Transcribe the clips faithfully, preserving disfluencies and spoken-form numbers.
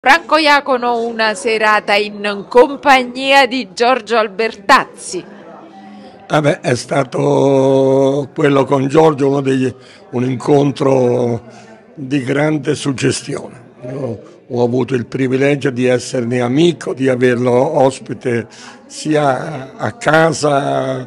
Franco Iacono una serata in compagnia di Giorgio Albertazzi. Vabbè, è stato quello con Giorgio uno degli, un incontro di grande suggestione. Io ho avuto il privilegio di esserne amico, di averlo ospite sia a casa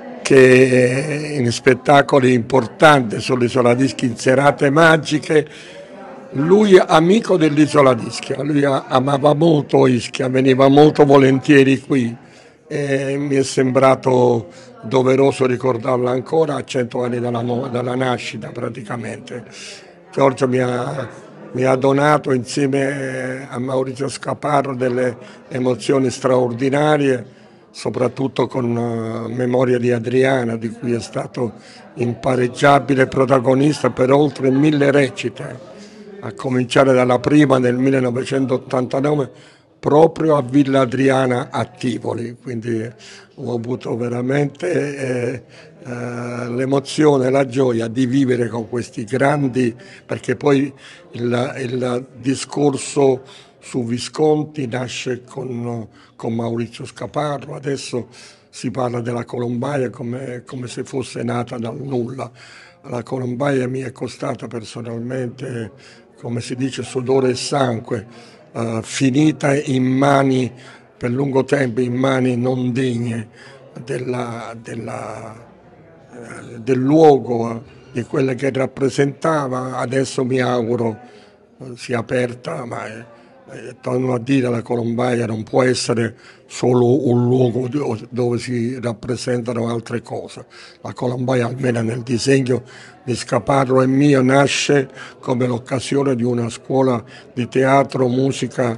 che in spettacoli importanti sull'Isola d'Ischia, in serate magiche. Lui amico dell'Isola d'Ischia, lui amava molto Ischia, veniva molto volentieri qui e mi è sembrato doveroso ricordarlo ancora a cento anni dalla, dalla nascita praticamente. Giorgio mi ha, mi ha donato insieme a Maurizio Scaparro delle emozioni straordinarie, soprattutto con uh, Memoria di Adriana, di cui è stato impareggiabile protagonista per oltre mille recite, a cominciare dalla prima nel millenovecentottantanove proprio a Villa Adriana a Tivoli, quindi ho avuto veramente eh, eh, l'emozione e la gioia di vivere con questi grandi, perché poi il, il discorso su Visconti nasce con, con Maurizio Scaparro, adesso si parla della Colombaia come, come se fosse nata dal nulla. La Colombaia mi è costata personalmente, come si dice, sudore e sangue, uh, finita in mani, per lungo tempo, in mani non degne della, della, uh, del luogo, di quelle che rappresentava. Adesso mi auguro uh, sia aperta, ma è, eh, torno a dire, la Colombaia non può essere solo un luogo dove si rappresentano altre cose. La Colombaia, almeno nel disegno di Scaparro e mio, nasce come l'occasione di una scuola di teatro, musica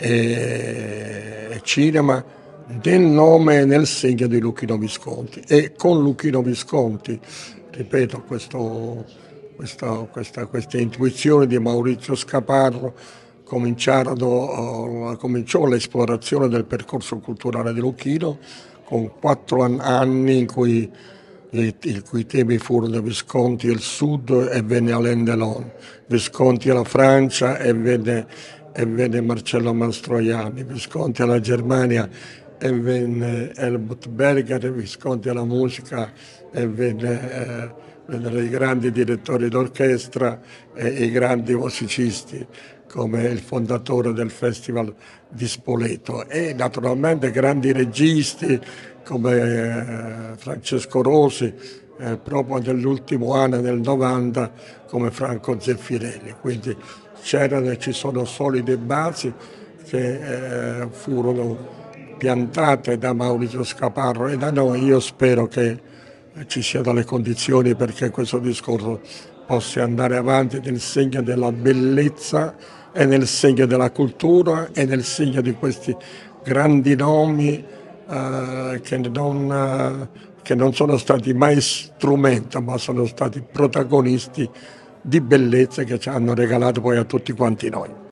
e cinema nel nome e nel segno di Luchino Visconti. E con Luchino Visconti, ripeto, questo, questa, questa, questa intuizione di Maurizio Scaparro, cominciarono, uh, cominciò l'esplorazione del percorso culturale di Luchino con quattro an- anni in cui i, i cui temi furono Visconti e il Sud e venne Alain Delon, Visconti e la Francia e venne, e venne Marcello Mastroianni, Visconti alla Germania e venne Helmut Berger, Visconti alla musica e venne, eh, vennero i grandi direttori d'orchestra e i grandi musicisti come il fondatore del Festival di Spoleto e naturalmente grandi registi come eh, Francesco Rosi, eh, proprio nell'ultimo anno del novanta come Franco Zeffirelli. Quindi c'erano e ci sono solide basi che eh, furono piantate da Maurizio Scaparro e da noi. Io spero che ci siano le condizioni perché questo discorso possa andare avanti nel segno della bellezza e nel segno della cultura e nel segno di questi grandi nomi eh, che, non, eh, che non sono stati mai strumento, ma sono stati protagonisti di bellezza che ci hanno regalato poi a tutti quanti noi.